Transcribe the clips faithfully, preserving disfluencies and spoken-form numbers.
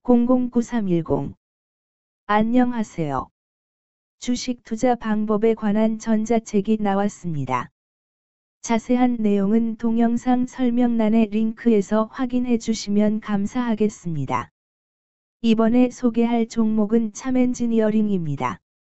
공공구삼일공. 안녕하세요. 주식 투자 방법에 관한 전자책이 나왔습니다. 자세한 내용은 동영상 설명란의 링크에서 확인해 주시면 감사하겠습니다. 이번에 소개할 종목은 참엔지니어링입니다.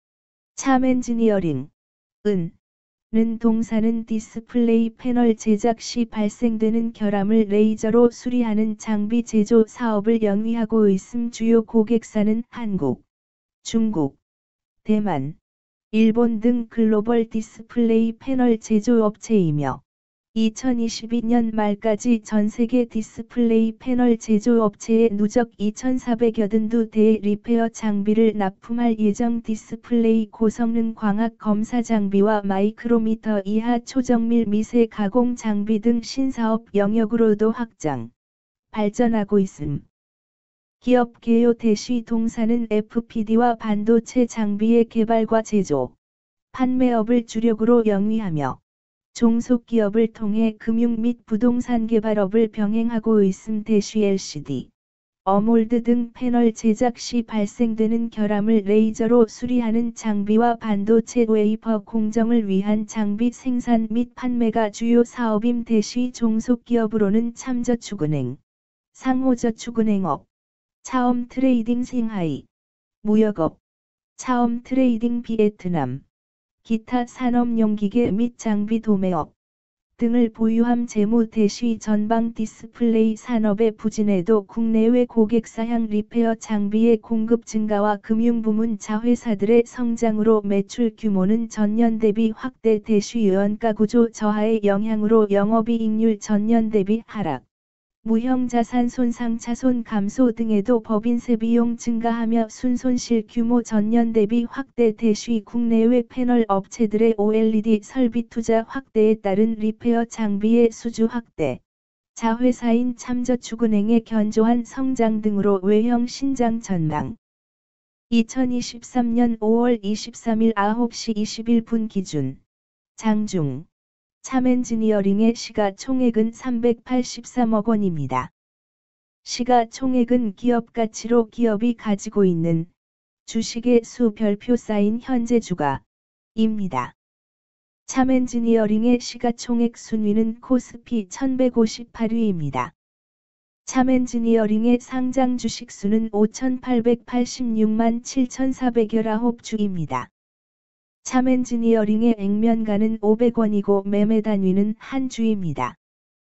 참엔지니어링, 은, 는 동사는 디스플레이 패널 제작 시 발생되는 결함을 레이저로 수리하는 장비 제조 사업을 영위하고 있음. 주요 고객사는 한국, 중국, 대만, 일본 등 글로벌 디스플레이 패널 제조업체이며 이천이십이 년 말까지 전세계 디스플레이 패널 제조업체의 누적 이천사백여든두 대의 리페어 장비를 납품할 예정. 디스플레이 고성능 광학 검사 장비와 마이크로미터 이하 초정밀 미세 가공 장비 등 신사업 영역으로도 확장, 발전하고 있음. 기업 개요 대시 동사는 에프피디와 반도체 장비의 개발과 제조, 판매업을 주력으로 영위하며 종속기업을 통해 금융 및 부동산 개발업을 병행하고 있음. 대시 엘시디, 어몰드 등 패널 제작 시 발생되는 결함을 레이저로 수리하는 장비와 반도체 웨이퍼 공정을 위한 장비 생산 및 판매가 주요 사업임. 대시 종속기업으로는 참저축은행, 상호저축은행업, 차엄트레이딩 싱하이, 무역업, 차엄트레이딩 비에트남, 기타 산업용기계 및 장비 도매업 등을 보유함. 재무 대시 전방 디스플레이 산업의 부진에도 국내외 고객사향 리페어 장비의 공급 증가와 금융부문 자회사들의 성장으로 매출 규모는 전년 대비 확대. 대시 연가구조 저하의 영향으로 영업이익률 전년 대비 하락, 무형자산 손상 차손 감소 등에도 법인세 비용 증가하며 순손실 규모 전년 대비 확대. 대시 국내외 패널 업체들의 오엘이디 설비 투자 확대에 따른 리페어 장비의 수주 확대, 자회사인 참저축은행의 견조한 성장 등으로 외형 신장 전망. 이천이십삼 년 오월 이십삼일 아홉 시 이십일 분 기준 장중 참엔지니어링의 시가총액은 삼백팔십삼억 원입니다. 시가총액은 기업가치로 기업이 가지고 있는 주식의 수 별표 쌓인 현재 주가입니다. 참엔지니어링의 시가총액 순위는 코스피 천백오십팔 위입니다. 참엔지니어링의 상장 주식수는 오천팔백팔십육만 칠천사백십구 주입니다. 참엔지니어링의 액면가는 오백 원이고 매매 단위는 한 주입니다.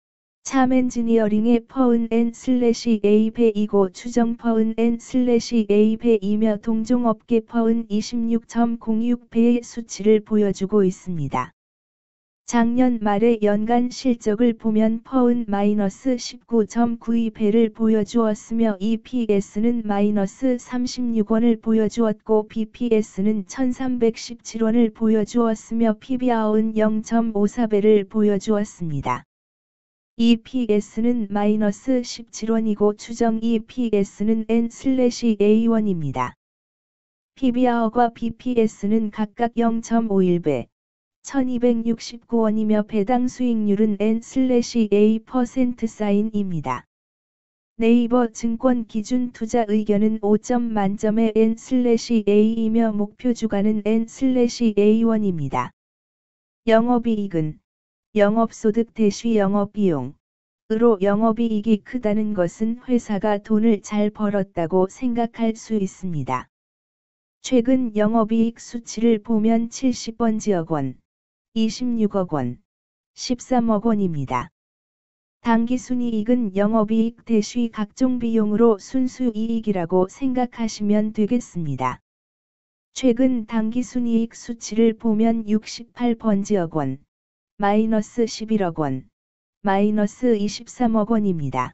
참엔지니어링의 퍼은 엔 슬래시 에이 백이고 추정 퍼은 엔 슬래시 에이 백이며 동종업계 퍼은 이십육 점 공육 배의 수치를 보여주고 있습니다. 작년 말의 연간 실적을 보면 퍼은 마이너스 십구 점 구이 배를 보여주었으며 이피에스는 마이너스 삼십육 원을 보여주었고 비피에스는 천삼백십칠 원을 보여주었으며 피비알은 영 점 오사 배를 보여주었습니다. 이피에스는 마이너스 십칠 원이고 추정 이피에스는 엔 슬래시 에이 원입니다. 피비알과 비피에스는 각각 영 점 오일 배, 천이백육십구 원이며 배당 수익률은 엔 슬래시 에이 퍼센트 사인입니다. 네이버 증권 기준 투자 의견은 오 점 만점의 엔 슬래시 에이이며 목표 주가는 엔 슬래시 에이 원입니다. 영업이익은 영업소득 대시 영업비용 으로 영업이익이 크다는 것은 회사가 돈을 잘 벌었다고 생각할 수 있습니다. 최근 영업이익 수치를 보면 칠십 번지억 원, 이십육억 원, 십삼억 원입니다. 당기순이익은 영업이익 대시 각종 비용으로 순수이익이라고 생각하시면 되겠습니다. 최근 당기순이익 수치를 보면 육십팔 번지억 원, 마이너스 십일억 원, 마이너스 이십삼억 원입니다.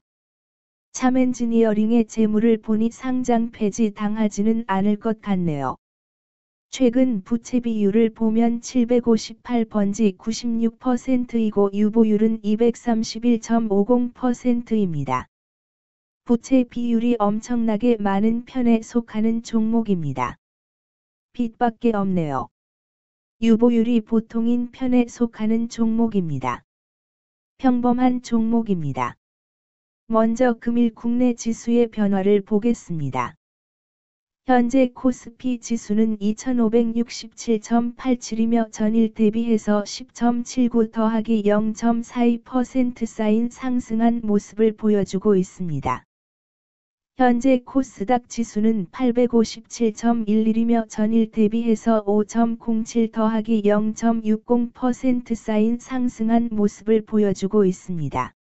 참엔지니어링의 재물을 보니 상장 폐지 당하지는 않을 것 같네요. 최근 부채 비율을 보면 칠백오십팔 번지 구십육 퍼센트이고 유보율은 이백삼십일 점 오공 퍼센트입니다. 부채 비율이 엄청나게 많은 편에 속하는 종목입니다. 빚밖에 없네요. 유보율이 보통인 편에 속하는 종목입니다. 평범한 종목입니다. 먼저 금일 국내 지수의 변화를 보겠습니다. 현재 코스피 지수는 이천오백육십칠 점 팔칠이며 전일 대비해서 십 점 칠구 더하기 영 점 사이 퍼센트 쌓인 상승한 모습을 보여주고 있습니다. 현재 코스닥 지수는 팔백오십칠 점 일일이며 전일 대비해서 오 점 공칠 더하기 영 점 육공 퍼센트 쌓인 상승한 모습을 보여주고 있습니다.